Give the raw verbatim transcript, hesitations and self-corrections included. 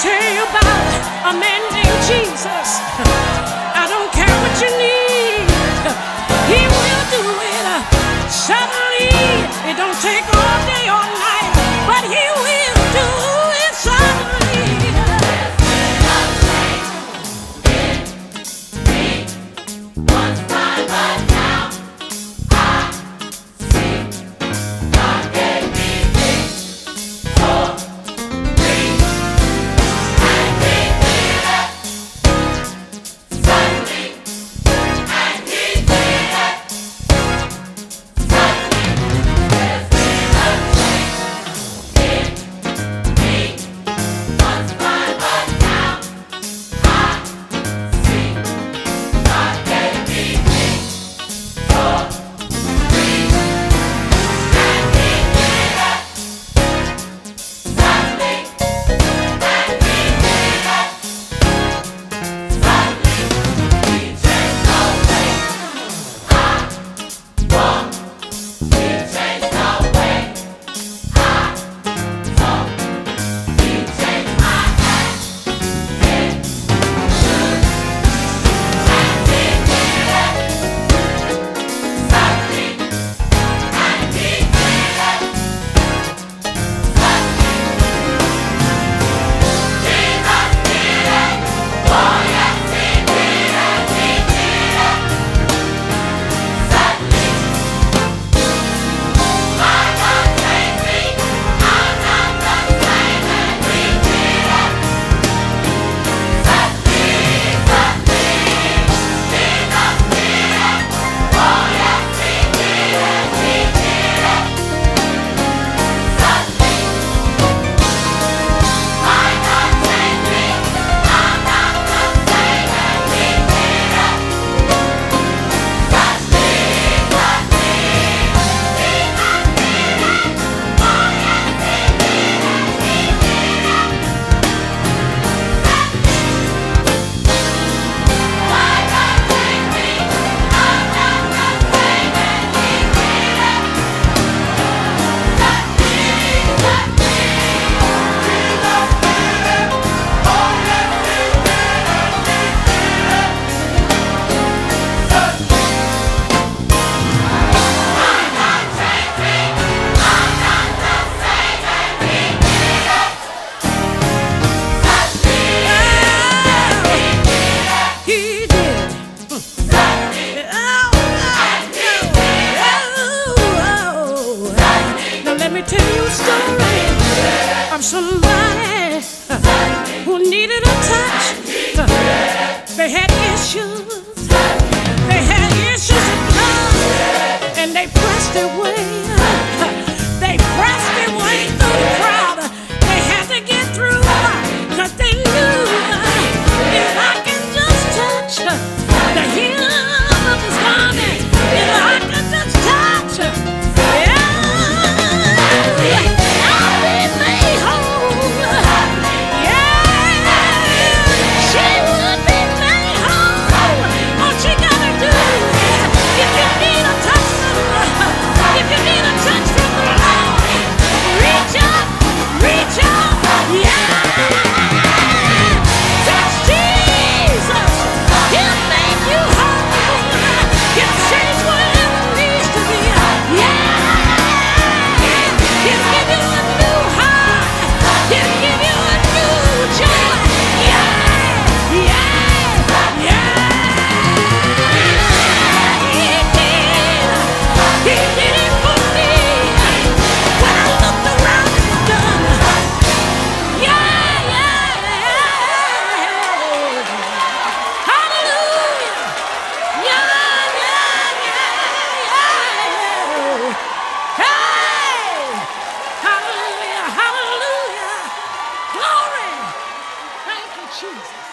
tell you about a man named Jesus. I don't care what you need, he will do it. Suddenly, it don't take all day or night, but he will do it suddenly. Once time, but now I see God gave me victory. Somebody who needed a touch. They had issues. They had issues of blood, and they pressed their way. They pressed their way through the crowd. They had to get through, cause they knew if I can just touch the hem of his garment, if I can just touch. Jesus.